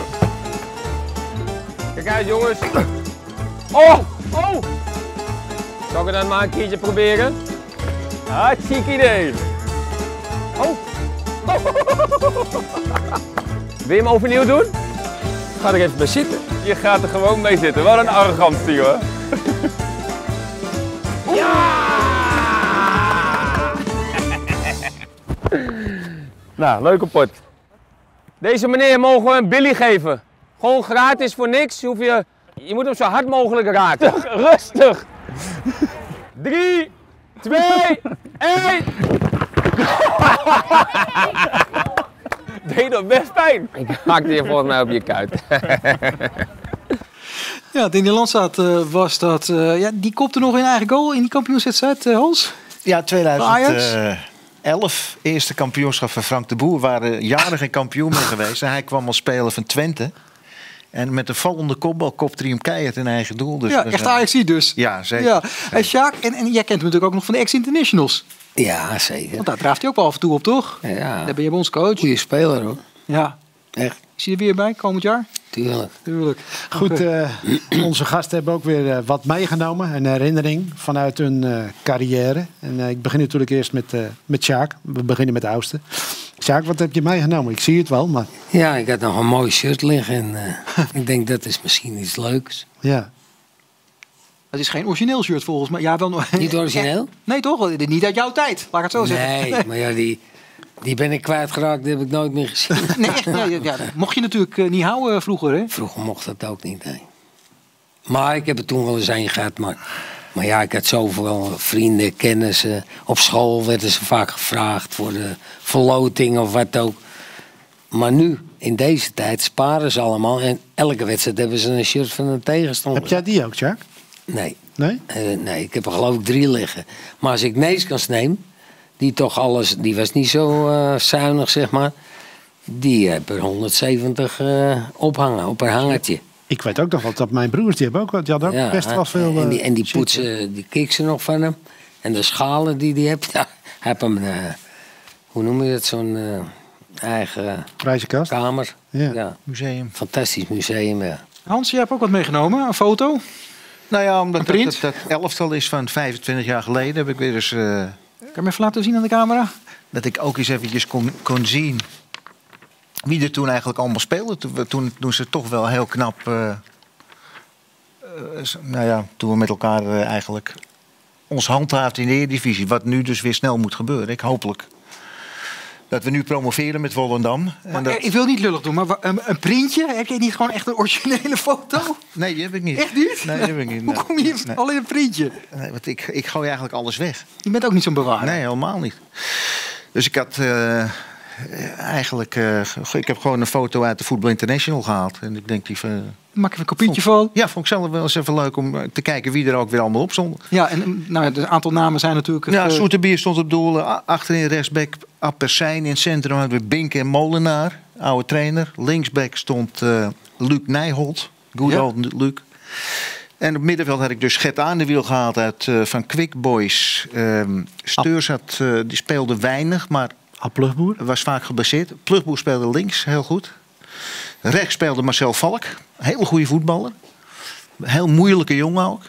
Kijk uit, jongens. Oh! Oh! Zal ik het dan maar een keertje proberen? Hartstikke idee. Oh! Oh. Wil je hem overnieuw doen? Ga er even bij zitten. Je gaat er gewoon mee zitten. Wat een arrogantie, hoor. Ja! Nou, leuke pot. Deze meneer mogen we een billy geven. Gewoon gratis voor niks. Je, hoef je, je moet hem zo hard mogelijk raken. Rustig. Drie, twee, één. Deed dat best pijn. Ik maakte je volgens mij op je kuit. Ja, Danny Landzaat uh, was dat. Uh, ja, die kopte nog in eigen goal in die kampioenswedstrijd, uh, Hans? Ja, tweeduizend elf. Eerste kampioenschap van Frank de Boer. We waren jaren geen kampioen meer geweest. En hij kwam als speler van Twente. En met een vallende kopbal kopte hij hem keihard in eigen doel. Dus ja, echt Ajax dus. Ja, zeker. Ja. En Sjaak, en, en jij kent hem natuurlijk ook nog van de ex-internationals. Ja, zeker. Want daar draaft hij ook wel af en toe op, toch? Ja. Daar ben je bij ons coach. Goeie speler, hoor. Ja. Echt. Is hij er weer bij komend jaar? Tuurlijk. Tuurlijk. Goed, uh, onze gasten hebben ook weer uh, wat meegenomen. Een herinnering vanuit hun uh, carrière. En uh, ik begin natuurlijk eerst met, uh, met Sjaak. We beginnen met de oudste. Sjaak, wat heb je meegenomen? Ik zie het wel, maar... Ja, ik had nog een mooi shirt liggen. En uh, ik denk, dat is misschien iets leuks. Ja. Het is geen origineel shirt volgens mij. Ja, wel nog... Niet origineel? Nee, toch? Niet uit jouw tijd, laat ik het zo zeggen. Nee, nee. Maar ja, die... Die ben ik kwijtgeraakt, die heb ik nooit meer gezien. Nee, echt, ja, ja, mocht je natuurlijk uh, niet houden vroeger, hè? Vroeger mocht dat ook niet, nee. Maar ik heb er toen wel eens een gehad. Maar, maar ja, ik had zoveel vrienden, kennissen. Op school werden ze vaak gevraagd voor de verloting of wat ook. Maar nu, in deze tijd, sparen ze allemaal. En elke wedstrijd hebben ze een shirt van een tegenstander. Heb jij die ook, Sjaak? Nee. Nee? Uh, nee, ik heb er geloof ik drie liggen. Maar als ik Neeskans neem... Die toch alles, die was niet zo uh, zuinig, zeg maar. Die heeft er honderdzeventig uh, ophangen, op haar hangertje. Ik weet ook nog wat dat mijn broers, die hebben ook, die hadden ook ja, best wel veel... En die, uh, en die poetsen, die kiksen nog van hem. En de schalen die hij heeft, ja, heb hem, uh, hoe noem je dat, zo'n uh, eigen Reizenkast. Kamer. Ja. Ja. Museum. Fantastisch museum, ja. Hans, je hebt ook wat meegenomen, een foto? Nou ja, omdat dat, dat, dat elftal is van vijfentwintig jaar geleden, heb ik weer eens... Uh, Kan je me even laten zien aan de camera? Dat ik ook eens eventjes kon, kon zien wie er toen eigenlijk allemaal speelden. Toen, toen, toen ze toch wel heel knap... Uh, uh, nou ja, toen we met elkaar uh, eigenlijk ons handhaafden in de Eredivisie. Wat nu dus weer snel moet gebeuren. Ik hopelijk dat we nu promoveren met Volendam. En dat... Ik wil niet lullig doen, maar een, een printje? Heb je niet gewoon echt een originele foto? Nee, die heb ik niet. Echt niet? Nee, die heb ik niet. Hoe kom je nee. al in een printje? Nee, want ik, ik gooi eigenlijk alles weg. Je bent ook niet zo'n bewaarder? Nee, helemaal niet. Dus ik had uh, eigenlijk... Uh, ik heb gewoon een foto uit de Voetbal International gehaald. En ik denk die... Uh, Maak even een kopietje van. Ja, vond ik zelf wel eens even leuk om te kijken wie er ook weer allemaal op stond. Ja, en nou, een aantal namen zijn natuurlijk... Ja, uh, Soeterbier stond op doel. Achterin rechtsback Appersijn. In het centrum hadden we Bink en Molenaar. Oude trainer. Linksback stond uh, Luc Nijholt. Good old ja. Luc. En op middenveld had ik dus Gert Aandewiel gehaald uit uh, van Quick Boys. Um, Steurs had, uh, die speelde weinig, maar Plugboer was vaak geblesseerd. Plugboer speelde links, heel goed. Rechts speelde Marcel Valk. Hele goede voetballer. Heel moeilijke jongen ook.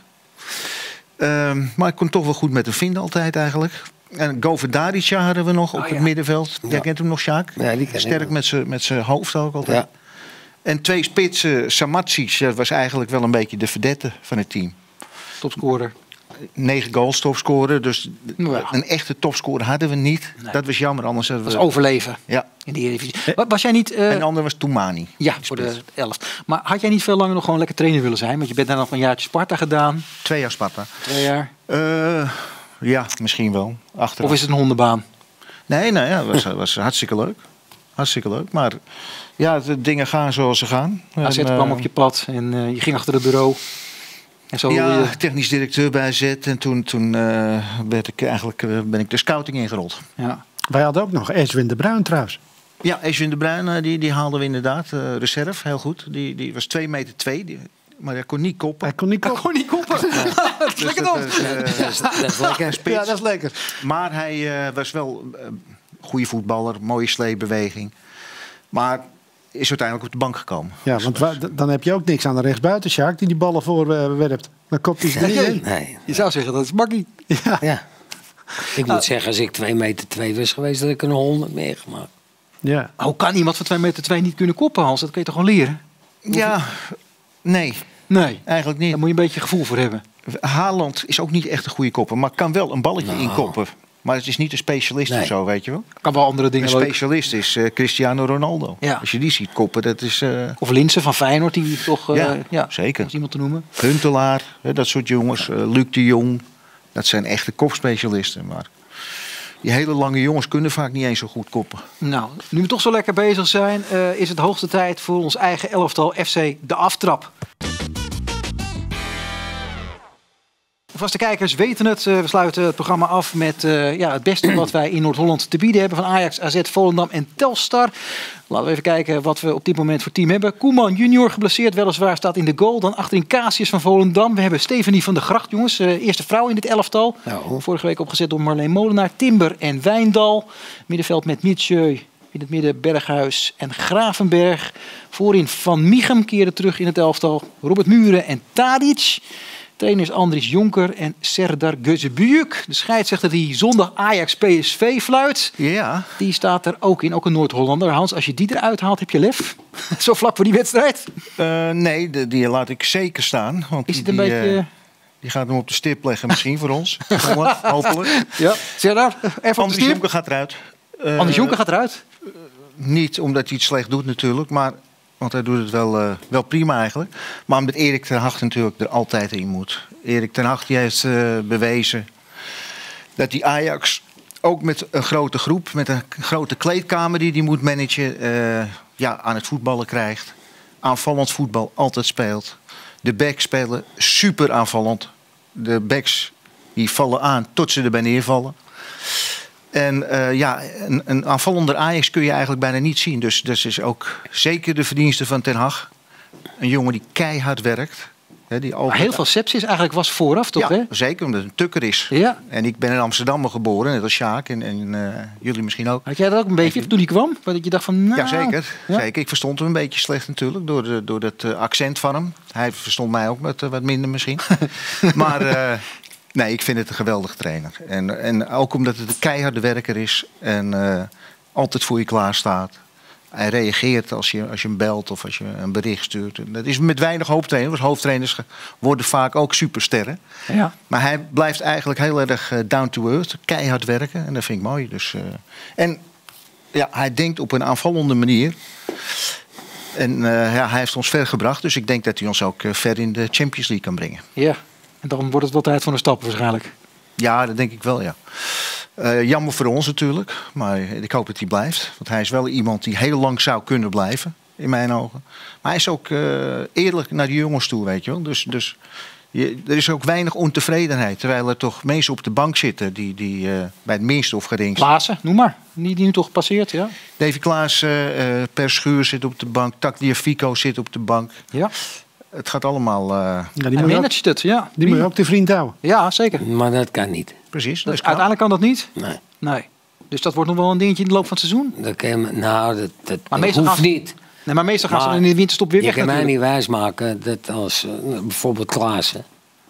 Um, maar ik kon toch wel goed met hem vinden altijd eigenlijk. En Gover Darica hadden we nog oh, op ja. het middenveld. Jij ja. kent hem nog, Sjaak? Ja, die ken Sterk met zijn met zijn hoofd ook altijd. Ja. En twee spitsen, Samatsic, dat was eigenlijk wel een beetje de verdette van het team. Topscorer. Negen goals topscorer, dus ja. een echte topscorer hadden we niet. Nee. Dat was jammer, anders hadden we... Dat was overleven ja. in de Eredivisie. Was jij niet... Uh... En de andere was Toumani. Ja, voor de elf. Maar had jij niet veel langer nog gewoon lekker trainer willen zijn? Want je bent dan nog een jaartje Sparta gedaan. Twee jaar Sparta. Twee jaar? Uh, ja, misschien wel. Achteraf. Of is het een hondenbaan? Nee, nee, ja, was, was hartstikke leuk. Hartstikke leuk, maar ja, de dingen gaan zoals ze gaan. A Z kwam op je pad en uh, je ging achter het bureau. En zo ja, je... technisch directeur bij A Z en toen, toen uh, werd ik eigenlijk, uh, ben ik de scouting ingerold. Ja. Wij hadden ook nog Edwin de Bruin trouwens. Ja, Edwin de Bruin, uh, die, die haalden we inderdaad, uh, reserve, heel goed. Die, die was twee meter twee, die, maar hij kon niet koppen. Hij kon niet koppen. Hij kon niet koppen. Ja. Dat is dus lekker dat, dan. is, uh, dat, is, dat is lekker. Spits. Ja, dat is lekker. Maar hij uh, was wel een uh, goede voetballer, mooie sleepbeweging. Maar is uiteindelijk op de bank gekomen. Ja, want wa- dan heb je ook niks aan de rechtsbuiten, Sjaak, die die ballen voorwerpt. Uh, dan komt hij er niet in. Nee. Je zou zeggen dat is makkie. Ja. ja. Ik moet uh, zeggen, als ik twee meter twee was geweest, had ik een honderd meegemaakt. Ja. Hoe kan iemand van twee meter twee niet kunnen koppen, Hans? Dat kun je toch gewoon leren? Ja, nee. Nee, eigenlijk niet. Daar moet je een beetje gevoel voor hebben. Haaland is ook niet echt een goede kopper, maar kan wel een balletje nou. inkoppen. Maar het is niet een specialist nee. of zo, weet je wel. Kan wel andere dingen. Een specialist is uh, Cristiano Ronaldo. Ja. Als je die ziet koppen, dat is... Uh... Of Linse van Feyenoord, die toch... Uh, ja, ja, zeker. Is iemand te noemen. Huntelaar, hè, dat soort jongens. Uh, Luc de Jong. Dat zijn echte kopspecialisten. Maar die hele lange jongens kunnen vaak niet eens zo goed koppen. Nou, nu we toch zo lekker bezig zijn... Uh, is het hoogste tijd voor ons eigen elftal F C De Aftrap. Vaste kijkers weten het. We sluiten het programma af met uh, ja, het beste wat wij in Noord-Holland te bieden hebben. Van Ajax, A Z, Volendam en Telstar. Laten we even kijken wat we op dit moment voor team hebben. Koeman junior geblesseerd weliswaar staat in de goal. Dan achterin Casius van Volendam. We hebben Stefanie van der Gracht, jongens. Uh, eerste vrouw in dit elftal. Nou. Vorige week opgezet door Marleen Molenaar. Timber en Wijndal. Middenveld met Mietjeu. In het midden Berghuis en Gravenberg. Voorin Van Michem keerde terug in het elftal. Robert Muren en Tadic. Trainers Andries Jonker en Serdar Gözebuyuk. De scheidsrechter die zondag Ajax P S V fluit. Ja. Die staat er ook in. Ook een Noord-Hollander. Hans, als je die eruit haalt, heb je lef. Zo vlak voor die wedstrijd. Uh, nee, de, die laat ik zeker staan. Want Is het die, een beetje... Uh, die gaat hem op de stip leggen misschien voor ons. Hopelijk. Ja. Serdar, even Andries Jonker gaat eruit. Uh, Andries Jonker gaat eruit? Uh, niet omdat hij het slecht doet natuurlijk, maar... Want hij doet het wel, uh, wel prima eigenlijk. Maar omdat Erik ten Hag natuurlijk er altijd in moet. Erik ten Hag die heeft uh, bewezen dat die Ajax ook met een grote groep, met een grote kleedkamer die hij moet managen, uh, ja, aan het voetballen krijgt. Aanvallend voetbal altijd speelt. De backs spelen super aanvallend. De backs die vallen aan tot ze erbij neervallen. En uh, ja, een, een aanvallender Ajax kun je eigenlijk bijna niet zien. Dus dat is ook zeker de verdienste van Ten Hag. Een jongen die keihard werkt. Hè, die maar heel veel sepsis eigenlijk was vooraf, toch? Ja, hè? Zeker, omdat het een tukker is. Ja. En ik ben in Amsterdam geboren, net als Sjaak en, en uh, jullie misschien ook. Had jij dat ook een beetje toen hij kwam? Dat je dacht van, nou... Ja, zeker. Ja? zeker. Ik verstond hem een beetje slecht natuurlijk, door, de, door dat uh, accent van hem. Hij verstond mij ook met, uh, wat minder misschien. maar... Uh, Nee, ik vind het een geweldige trainer. En, en ook omdat het een keiharde werker is en uh, altijd voor je klaar staat. Hij reageert als je, als je hem belt of als je een bericht stuurt. Dat is met weinig hoofdtrainers. Hoofdtrainers worden vaak ook supersterren. Ja. Maar hij blijft eigenlijk heel erg uh, down to earth. Keihard werken. En dat vind ik mooi. Dus, uh, en ja, hij denkt op een aanvallende manier. En uh, ja, hij heeft ons ver gebracht. Dus ik denk dat hij ons ook uh, ver in de Champions League kan brengen. Ja, en dan wordt het wel tijd voor een stap waarschijnlijk. Ja, dat denk ik wel, ja. Uh, jammer voor ons natuurlijk, maar ik hoop dat hij blijft. Want hij is wel iemand die heel lang zou kunnen blijven, in mijn ogen. Maar hij is ook uh, eerlijk naar de jongens toe, weet je wel. Dus, dus je, er is ook weinig ontevredenheid. Terwijl er toch mensen op de bank zitten die, die uh, bij het minste of geringste... Klaassen, noem maar. Die, die nu toch passeert, ja. Davy Klaassen, uh, Per Schuur zit op de bank. Tagliafico zit op de bank. Ja. Het gaat allemaal... Uh... Ja, die managt het, ja. Die moet je ook de vriend houden. Ja, zeker. Maar dat kan niet. Precies. Dat, uiteindelijk kan dat niet? Nee. Nee. Dus dat wordt nog wel een dingetje in de loop van het seizoen? Dat kan je, nou, dat, dat, maar dat hoeft gaan, niet. Nee, maar meestal gaan maar ze in de winterstop weer je weg Je kan mij natuurlijk. niet wijsmaken dat als uh, bijvoorbeeld Klaassen,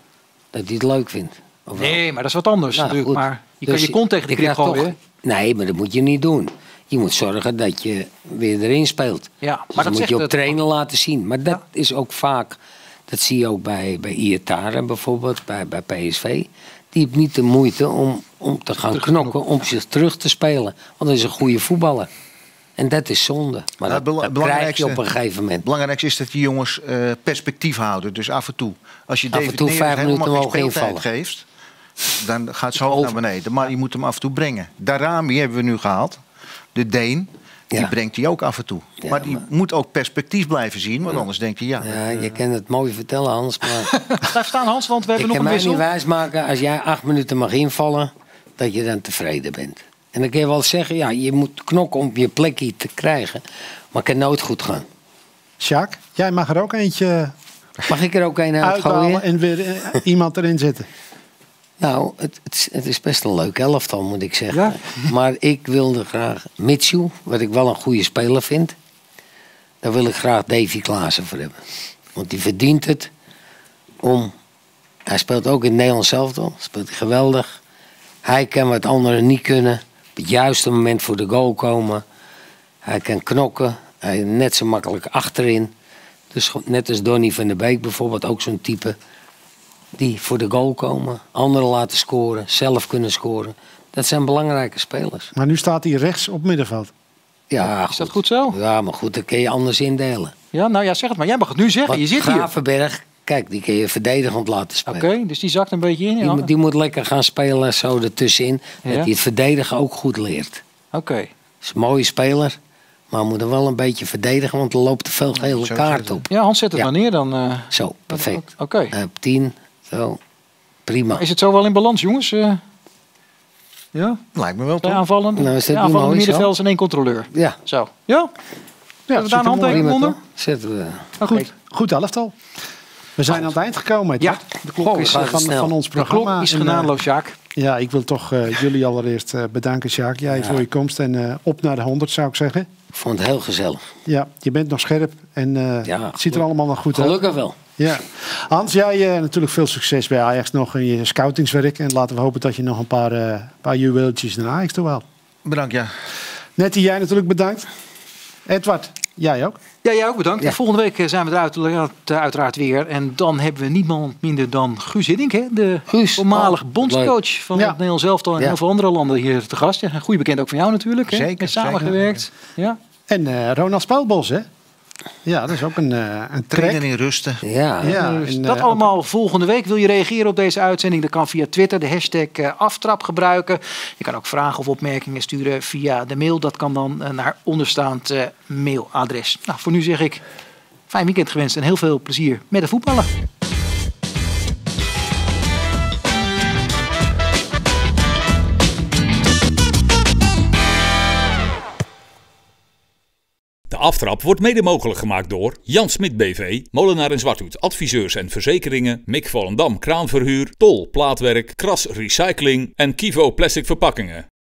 dat hij het leuk vindt. Of nee, maar dat is wat anders nou, natuurlijk. Goed. Maar je dus kan je kont tegen de krip gooien. Toch, nee, maar dat moet je niet doen. Je moet zorgen dat je weer erin speelt. Ja, maar dus dat dat moet je op het... trainen laten zien. Maar dat ja. is ook vaak, dat zie je ook bij, bij Iataren bijvoorbeeld, bij, bij P S V. Die heeft niet de moeite om, om te gaan terug knokken, om zich terug te spelen. Want dat is een goede voetballer. En dat is zonde. Maar nou, dat, dat krijg je op een gegeven moment. Het belangrijkste is dat die jongens uh, perspectief houden. Dus af en toe. Als je af David toe vijf minuten helemaal geen invallen geeft, dan gaat zijn hoofd naar beneden. Maar je moet hem af en toe brengen. Darami hebben we nu gehaald. De Deen. Die ja. brengt hij ook af en toe. Ja, maar die maar... moet ook perspectief blijven zien. Want anders denkt hij ja. Ja, je kan het mooi vertellen, Hans. Maar... Blijf staan, Hans, want we hebben nog een wissel. Ik kan mij niet wijsmaken als jij acht minuten mag invallen, dat je dan tevreden bent. En dan kun je wel zeggen, ja, je moet knokken om je plekje te krijgen. Maar het kan nooit goed gaan. Sjaak, jij mag er ook eentje... Mag ik er ook een uitgooien en weer uh, iemand erin zetten? Nou, het, het, het is best een leuk elftal, moet ik zeggen. Ja. Maar ik wilde graag Mitchell, wat ik wel een goede speler vind. Daar wil ik graag Davy Klaassen voor hebben. Want die verdient het om... Hij speelt ook in het Nederlands elftal. Speelt hij geweldig. Hij kan wat anderen niet kunnen. Op het juiste moment voor de goal komen. Hij kan knokken. Hij is net zo makkelijk achterin. Dus net als Donny van der Beek bijvoorbeeld, ook zo'n type... die voor de goal komen, anderen laten scoren, zelf kunnen scoren. Dat zijn belangrijke spelers. Maar nu staat hij rechts op middenveld. Ja, is goed. dat goed zo? Ja, maar goed, dat kun je anders indelen. Ja, nou ja, zeg het maar. Jij mag het nu zeggen. Want je zit Gravenberg, hier. Kijk, die kun je verdedigend laten spelen. Oké, okay, dus die zakt een beetje in. Die, ja. moet, die moet lekker gaan spelen zo ertussenin. Ja. Dat hij het verdedigen ook goed leert. Oké. Okay. Is een mooie speler. Maar we moeten wel een beetje verdedigen, want er loopt te veel gele ja, kaart op. Ja, Hans, zet het ja. maar neer dan. Uh, zo, perfect. Oké. Okay. Uh, op tien, zo. Prima. Is het zo wel in balans, jongens? Uh, ja? Lijkt me wel toch? Aanvallend. Nou, is dit ja, aanvallend middenveld en één controleur. Ja. Zo. Ja? Ja, we daar een handtekening onder? Zetten we. Nou, goed, goed elftal. We zijn aan het eind gekomen. Ja, de klok oh, is van, van ons programma. De klok is genadeloos, Sjaak. Ja, ik wil toch uh, jullie allereerst uh, bedanken, Sjaak. Jij ja. voor je komst en uh, op naar de honderd, zou ik zeggen. Ik vond het heel gezellig. Ja, je bent nog scherp en uh, ja, het ziet er allemaal nog goed uit. Gelukkig wel. Ja. Hans, jij uh, natuurlijk veel succes bij Ajax nog in je scoutingswerk. En laten we hopen dat je nog een paar, uh, paar juweeltjes naar Ajax toe haalt. Bedankt, ja. Nettie, jij natuurlijk bedankt. Edward, jij ook? Ja, jij ook bedankt. Ja. Volgende week zijn we eruit, uiteraard weer. En dan hebben we niemand minder dan Guus Hiddink, hè? De Guus. voormalig oh, bondscoach leuk. van ja. het Nederlands elftal en ja. heel veel andere landen hier te gast. Ja, een goede bekend ook van jou natuurlijk. Hè? Zeker. Met samengewerkt. Ja. En uh, Ronald Spelbos, hè? Ja, dat is ook een, uh, een trainer in rusten. Ja. ja en, dat uh, allemaal ook... volgende week. Wil je reageren op deze uitzending? Dat kan via Twitter, de hashtag uh, aftrap gebruiken. Je kan ook vragen of opmerkingen sturen via de mail. Dat kan dan uh, naar onderstaand uh, mailadres. Nou, voor nu zeg ik fijn weekend gewenst en heel veel plezier met de voetballen. De aftrap wordt mede mogelijk gemaakt door Jan Smit B V, Molenaar in Zwarthoed, adviseurs en verzekeringen, Mick Volendam kraanverhuur, Tol plaatwerk, Kras Recycling en Kivo plastic verpakkingen.